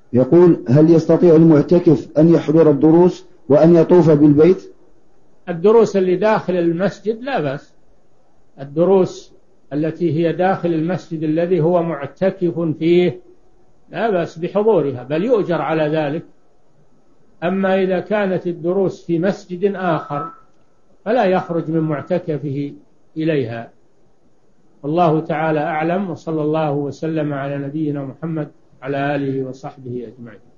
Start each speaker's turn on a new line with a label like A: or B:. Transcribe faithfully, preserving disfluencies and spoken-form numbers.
A: يقول: هل يستطيع المعتكف أن يحضر الدروس وأن يطوف بالبيت؟
B: الدروس اللي داخل المسجد لا بأس، الدروس التي هي داخل المسجد الذي هو معتكف فيه لا بأس بحضورها، بل يؤجر على ذلك. أما إذا كانت الدروس في مسجد آخر فلا يخرج من معتكفه إليها. والله تعالى أعلم، وصلى الله وسلم على نبينا محمد على آله وصحبه أجمعين.